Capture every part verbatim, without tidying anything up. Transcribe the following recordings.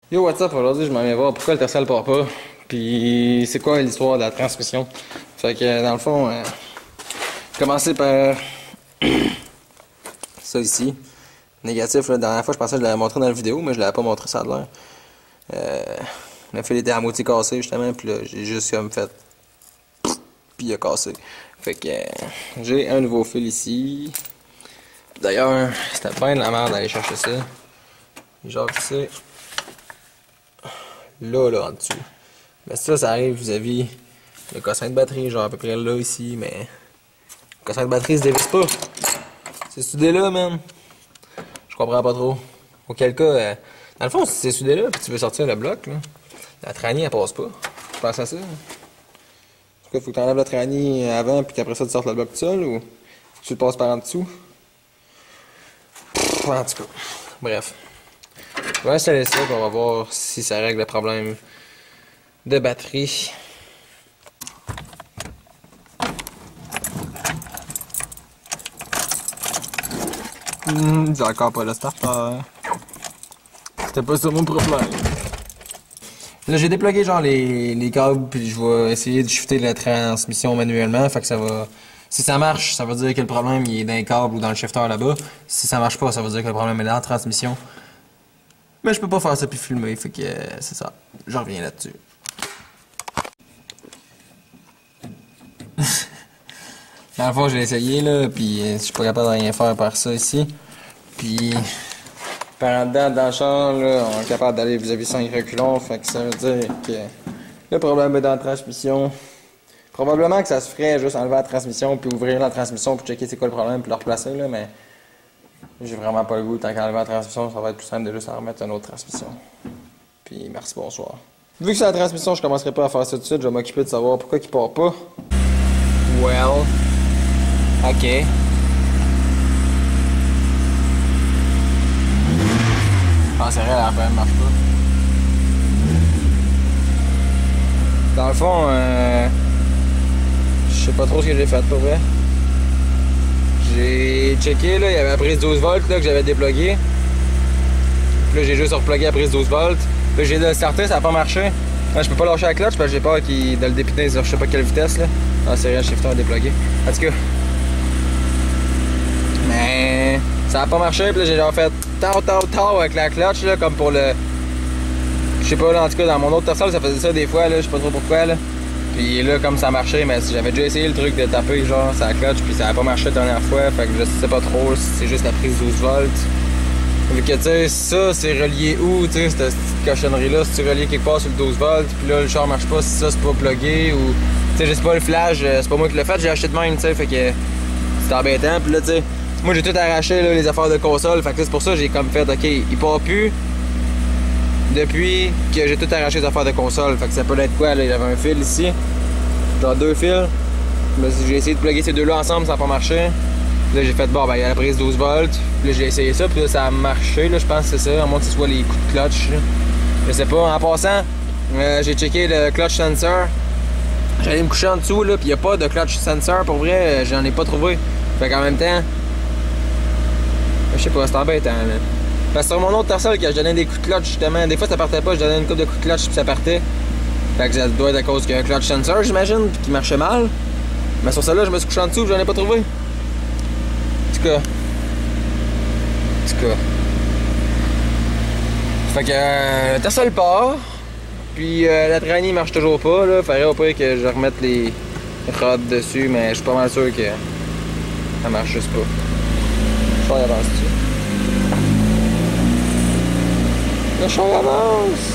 Yo, what's up? Aujourd'hui, je m'en viens voir pourquoi le Tesla ne part pas. Puis, c'est quoi l'histoire de la transmission. Fait que, dans le fond, euh, commencer par ça ici. Négatif, là, la dernière fois, je pensais que je l'avais montré dans la vidéo, mais je l'avais pas montré, ça a l'air. Euh, le fil était à moitié cassé, justement, puis là, j'ai juste comme fait. Puis il a cassé. Fait que, euh, j'ai un nouveau fil ici. D'ailleurs, c'était bien de la merde d'aller chercher ça. Genre, tu sais. Là, là, en dessous. Mais ça, ça arrive vis-à-vis le cossin de batterie, genre à peu près là, ici, mais le cossin de batterie se dévisse pas. C'est soudé là, man. Je comprends pas trop. Auquel cas, euh, dans le fond, si c'est soudé là, puis tu veux sortir le bloc, là, la tranie, elle passe pas. Tu penses à ça? En tout cas, faut que tu enlèves la tranie avant, puis qu'après ça, tu sortes le bloc tout seul, ou tu le passes par en dessous. Pff, en tout cas, bref. Je vais installer ça, puis on va voir si ça règle le problème de batterie. Mmh, j'ai encore pas le starter. C'était pas ça mon problème. Là, j'ai déplugué genre les, les câbles, puis je vais essayer de shifter la transmission manuellement. Fait que ça va. Si ça marche, ça veut dire que le problème il est dans les câbles ou dans le shifter là-bas. Si ça marche pas, ça veut dire que le problème est dans la transmission. Mais je peux pas faire ça puis filmer, fait que euh, c'est ça. Je reviens là-dessus. Dans le fond, j'ai essayé là, puis euh, je suis pas capable de rien faire par ça ici. Puis par en dedans, dans le champ, là, on est capable d'aller vis-à-vis cinq reculons, fait que ça veut dire que le problème est dans la transmission. Probablement que ça se ferait juste enlever la transmission, puis ouvrir la transmission pour checker c'est quoi le problème, puis le replacer là, mais j'ai vraiment pas le goût. Tant qu'enlever la transmission, ça va être plus simple de juste en remettre une autre transmission. Puis merci, bonsoir. Vu que c'est la transmission, je commencerai pas à faire ça tout de suite. Je vais m'occuper de savoir pourquoi il part pas. Well. Ok. Ah, c'est vrai, la R P M marche pas. Dans le fond, euh, je sais pas trop ce que j'ai fait pour vrai. J'ai checké, là, il y avait la prise douze volts là, que j'avais déplugué. Puis là, j'ai juste replugué la prise douze volts. Puis j'ai de le starter, ça n'a pas marché. Là, je peux pas lâcher la clutch parce que j'ai peur qu'il de le dépiner sur je sais pas quelle vitesse. Là. Ah, c'est rien, le shifter a déplugué. En tout cas. Mais ça a pas marché. Puis là, j'ai genre fait tau tau tau avec la clutch, là, comme pour le. Je sais pas, là, en tout cas, dans mon autre Tesla, ça faisait ça des fois, là, je sais pas trop pourquoi. Là. Puis là, comme ça marchait, mais j'avais déjà essayé le truc de taper genre sa clutch, puis ça a pas marché la dernière fois, fait que je sais pas trop si c'est juste la prise douze volts. Vu que tu sais, ça c'est relié où, tu sais, cette petite cochonnerie-là, si tu relié quelque part sur le douze volts, puis là le char marche pas, si ça c'est pas plugué, ou tu sais, je sais pas, le flash, c'est pas moi qui l'ai fait, j'ai acheté de même, tu sais, fait que c'est embêtant, puis là tu sais, moi j'ai tout arraché là, les affaires de console, fait que c'est pour ça que j'ai comme fait, ok, il part plus. Depuis que j'ai tout arraché les affaires de console, fait que ça peut être quoi là, il y avait un fil ici, genre deux fils. J'ai essayé de plugger ces deux-là ensemble, ça n'a pas marché. Là j'ai fait bon ben il y a la prise douze volts, puis là j'ai essayé ça, puis là ça a marché, là je pense que c'est ça, à moins que ce soit les coups de clutch. Là. Je sais pas, en passant, euh, j'ai checké le clutch sensor. J'allais me coucher en dessous là, puis il n'y a pas de clutch sensor pour vrai, j'en ai pas trouvé. Fait qu'en même temps, je sais pas, c'est embêtant là. Parce que sur mon autre Tesla, que je donnais des coups de clutch justement, des fois ça partait pas, je donnais une coupe de coups de clutch puis ça partait. Fait que ça doit être à cause qu'il y a un clutch sensor, j'imagine, puis qui marchait mal. Mais sur celle-là, je me suis couché en dessous, j'en ai pas trouvé. En tout cas. En tout cas. Fait que euh, Tesla le part. Puis euh, la tranie marche toujours pas, là. Faudrait au pire que je remette les rods dessus, mais je suis pas mal sûr que ça marche juste pas. Je vais avancer dessus. Le char avance!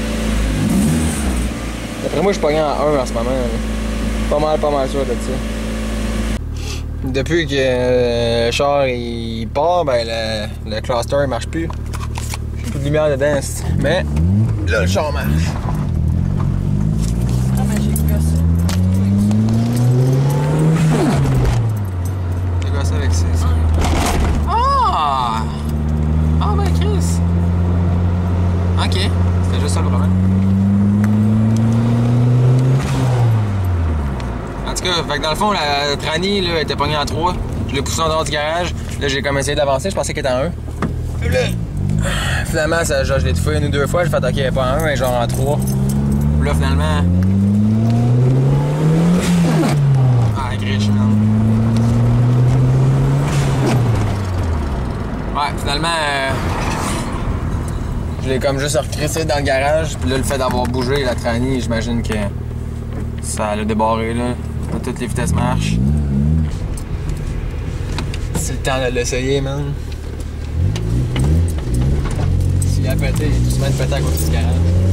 D'après moi, je suis pogné en un en ce moment. Là. Pas mal, pas mal sûr de ça. Depuis que euh, le char il part, ben le, le cluster il marche plus. J'ai plus de lumière dedans. Mais là, le char marche. Ah, ben j'ai gossé. J'ai gossé avec ça. Ah! Ah, ben Chris! Ok, c'était juste ça le problème. En tout cas, fait que dans le fond, la tranie là, était pognée en trois. Je l'ai poussé en dehors du garage. Là, j'ai comme essayé d'avancer, je pensais qu'elle était en un. Là, finalement, ça, genre, je l'ai fait une ou deux fois, j'ai fait ok, pas en un, mais genre en trois. Puis là, finalement. Ah, griche, man. Ouais, finalement, euh, je l'ai comme juste recrissé dans le garage, puis là, le fait d'avoir bougé la trannie, j'imagine que ça l'a débarré, là. Là, toutes les vitesses marchent. C'est le temps de l'essayer, man. S'il a pété, il est tout souvent pété à côté du garage.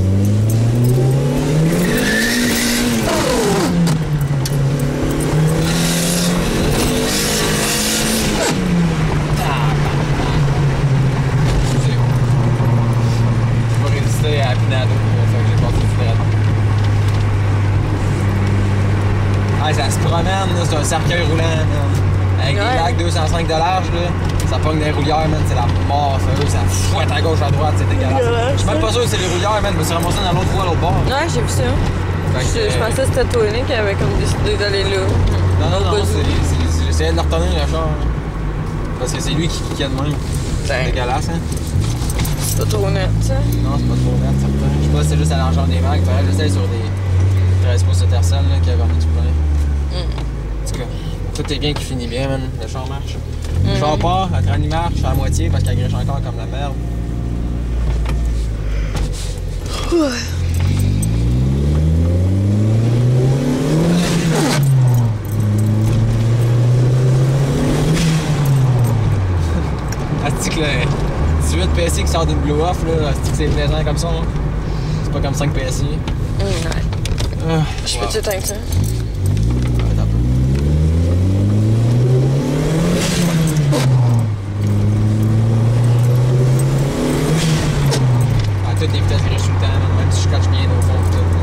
Je vais résister à la pinade, fait que j'ai passé du drapeau. Ah, ça se promène, là, c'est un cercueil roulant, man. Avec ouais. Des lacs deux cent cinq de large, là, ça pogne des roulières, man, c'est la mort, ça, ça fouette à gauche, à droite, c'est dégueulasse. Je suis même pas sûr que c'est les roulières, man, je me suis ramassé dans l'autre voie, à l'autre bord. Ouais, j'ai vu ça. Je, je pensais que c'était Tony qui avait comme décidé d'aller là. Non, non, non, c'est j'essayais de le retenir, le char. Parce que c'est lui qui qui a de même. C'est dégueulasse, hein. C'est pas trop net, ça. Non, c'est pas trop net, certain. Je sais pas si c'est juste à l'engin des marques, faudrait que j'essaye sur des treize pouces de tercelle, là, qui a vraiment du plein. En tout cas. Tout est bien qui finit bien, man. Le char marche. Mm-hmm. Le char part, la trannie marche, je fais à moitié parce qu'elle griche encore comme la merde. Ouais. Asti que le dix-huit P S I qui sort d'une Blue Off, là, asti que c'est plaisant comme ça. Hein? C'est pas comme cinq P S I. Mm, ouais. Ah, je peux t'éteindre ça? Toutes les vitesses grichent tout le temps, même si je cache bien au fond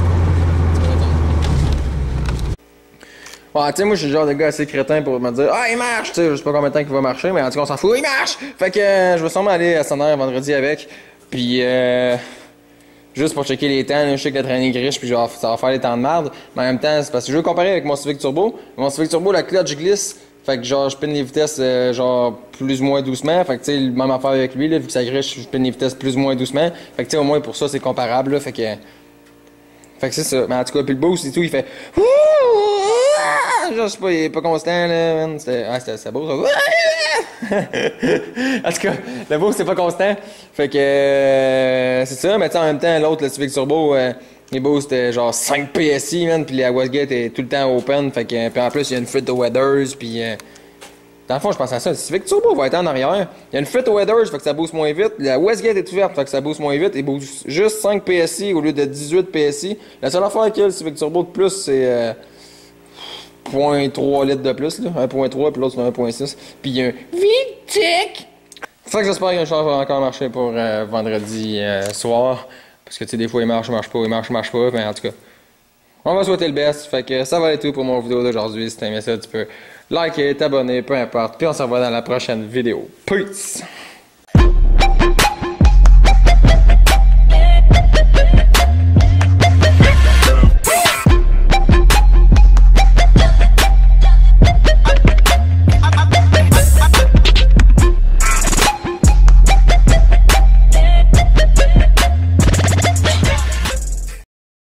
tout. Ouais, tu sais, moi je suis le genre de gars assez crétin pour me dire ah, il marche! Tu sais, je sais pas combien de temps qu'il va marcher, mais en tout cas, on s'en fout, il marche! Fait que euh, je vais sûrement aller à Sonner vendredi avec. Puis, euh, juste pour checker les temps, là, je sais que la traînée griche, puis genre, ça va faire les temps de merde. Mais en même temps, c'est parce que je veux comparer avec mon Civic Turbo. Mon Civic Turbo, la clutch glisse. Fait que genre, je pine les vitesses euh, genre plus ou moins doucement. Fait que tu sais, même affaire avec lui, là, vu que ça griche, je pine les vitesses plus ou moins doucement. Fait que tu sais, au moins pour ça, c'est comparable, là. Fait que. Fait que c'est ça. Mais en tout cas, puis le boost et tout, il fait. Genre, je sais pas, il est pas constant, là, man. C'était. Ah, c'était beau, ça. En tout cas, le boost, c'est pas constant. Fait que. Euh, c'est ça, mais tu sais, en même temps, l'autre, le Civic Turbo. Euh, Les boosts c'était genre cinq P S I, man, puis la Westgate est tout le temps open, fait que, puis en plus, il y a une fuite de Weathers, puis euh, dans le fond, je pense à ça, le Civic Turbo va être en arrière, il y a une fuite de Weathers, fait que ça booste moins vite, la Westgate est ouverte, fait que ça booste moins vite, il booste juste cinq P S I au lieu de dix-huit P S I. La seule affaire qu'il y a le Civic Turbo de plus, c'est euh, zéro virgule trois litres de plus, là, un virgule trois, puis l'autre c'est un virgule six, puis il y a un VTEC! Fait que j'espère que le char va encore marcher pour euh, vendredi euh, soir. Parce que tu sais, des fois il marche, il marche pas, il marche, il marche pas, mais en tout cas, on va souhaiter le best. Fait que ça va être tout pour mon vidéo d'aujourd'hui. Si t'as aimé ça, tu peux liker, t'abonner, peu importe. Puis on se revoit dans la prochaine vidéo. Peace!